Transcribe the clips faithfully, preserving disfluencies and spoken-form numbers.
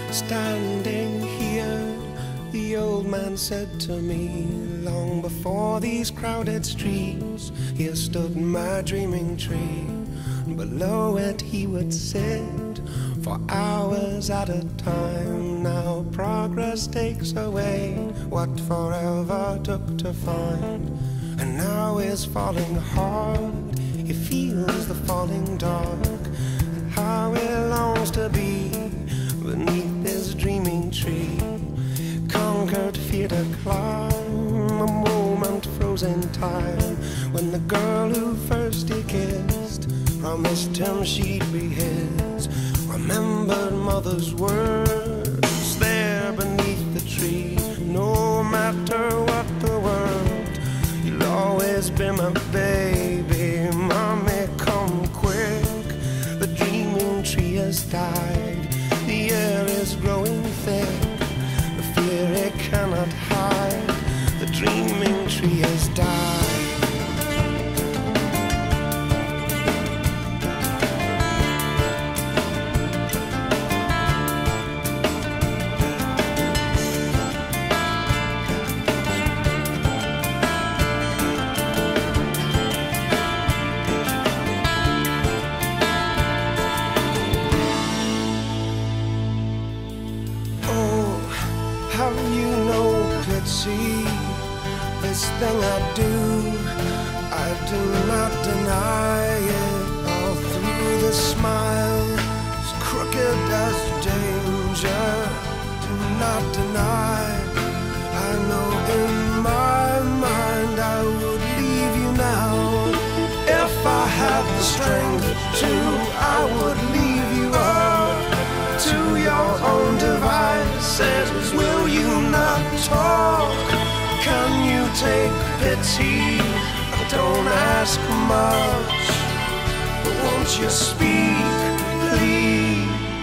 Standing here, the old man said to me, long before these crowded streets, here stood my dreaming tree. Below it he would sit for hours at a time. Now progress takes away what forever took to find. And now is falling hard, he feels the falling dark, and how he longs to be beneath this dreaming tree. Conquered fear to climb, a moment frozen time, when the girl who first he kissed promised him she'd be his. Remembered mother's words there beneath the tree. No matter what the world, you'll always be my baby. Mommy, come quick, the dreaming tree has died. The air is growing thick, the fear it cannot hide. The dreaming tree has died. Have you no pity? This thing I do, I do not deny it. All through the smile, as crooked as danger, do not deny. I know in my mind I would leave you now. If I had the strength to, I would leave you up to your own devices. Will you not talk? Can you take pity? I don't ask much, but won't you speak, please?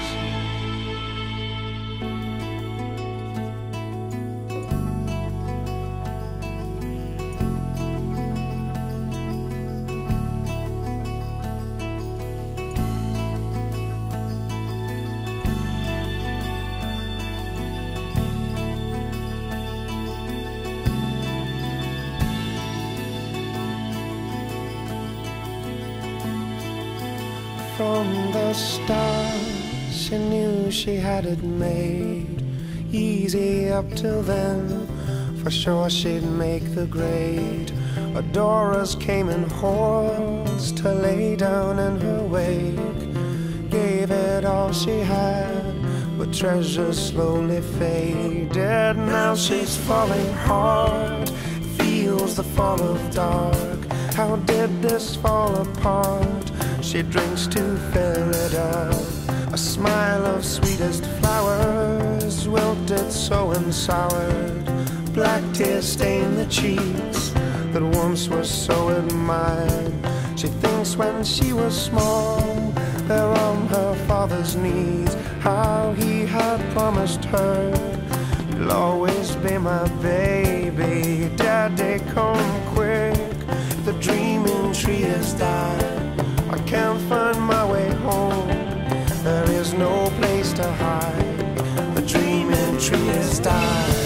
From the start, she knew she had it made easy up till then. For sure she'd make the grade. Adorers came in hordes to lay down in her wake. Gave it all she had, but treasures slowly faded. Now she's falling hard, feels the fall of dark. How did this fall apart? She drinks to fill it up. A smile of sweetest flowers, wilted so and soured. Black tears stain the cheeks that once were so admired. She thinks when she was small, there on her father's knees, how he had promised her, you'll always be my baby. Daddy, come quick, the dreaming tree has died. I can't find my way home, there is no place to hide. The dreaming tree has died.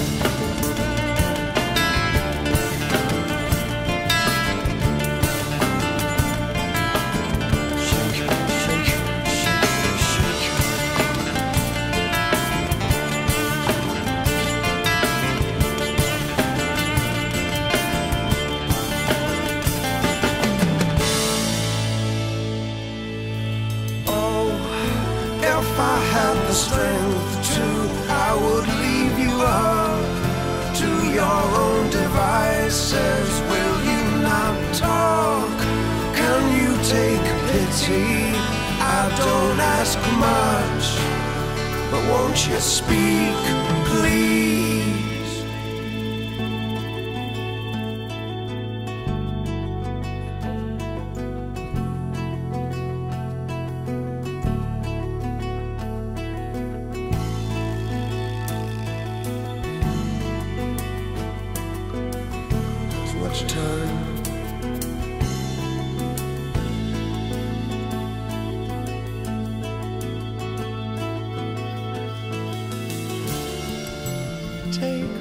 If I had the strength to, I would leave you up to your own devices. Will you not talk? Can you take pity? I don't ask much, but won't you speak, please? Much time. take